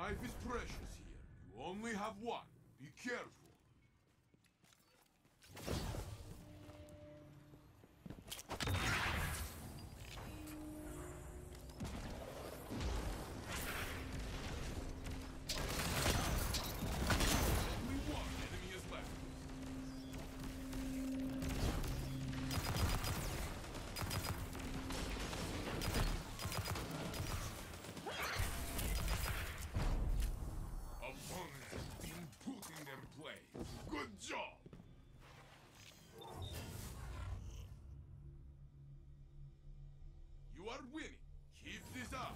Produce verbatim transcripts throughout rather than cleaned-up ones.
Life is precious here. You only have one. Be careful. Only one enemy is left. Opponents have been put in their place. Good job! You are winning. Keep this up.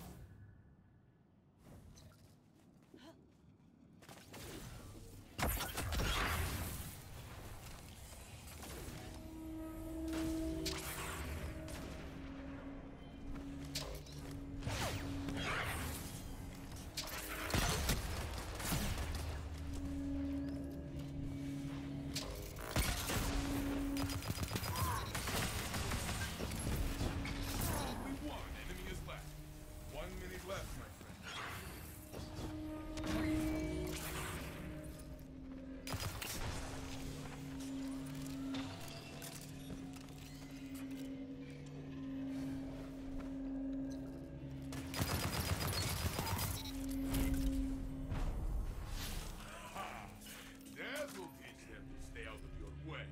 One minute left, my friend. Ha! That will teach them to stay out of your way.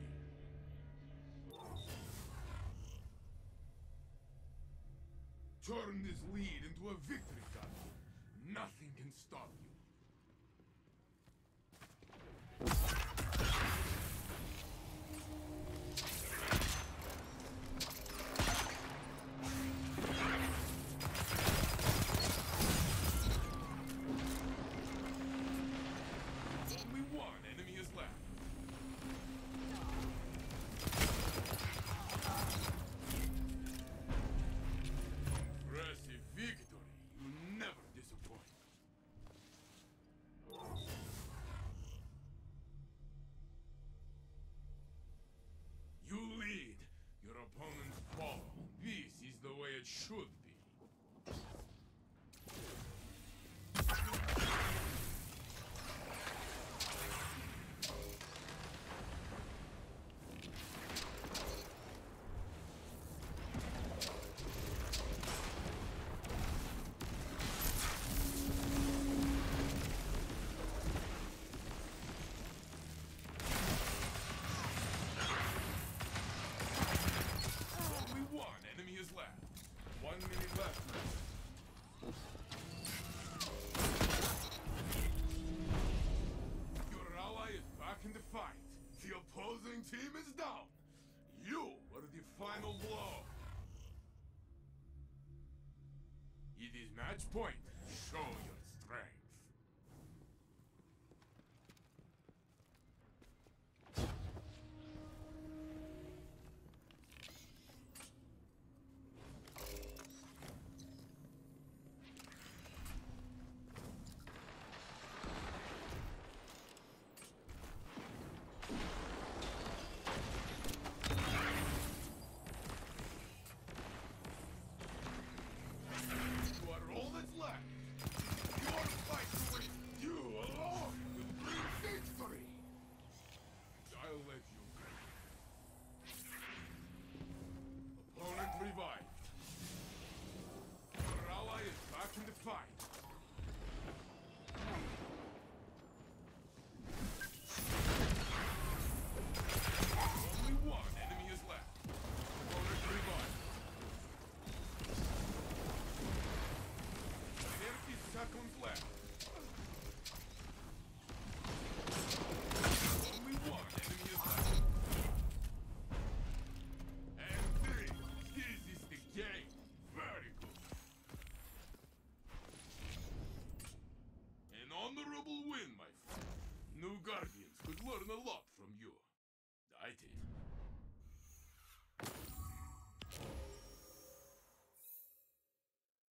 Turn this lead into a victory cup. Nothing can stop you. Only one enemy is left. Impressive victory. You never disappoint. You lead. Your opponents follow. This is the way it should be. One enemy is left. One minute left now. Your ally is back in the fight. The opposing team is down. You are the final blow. It is match point.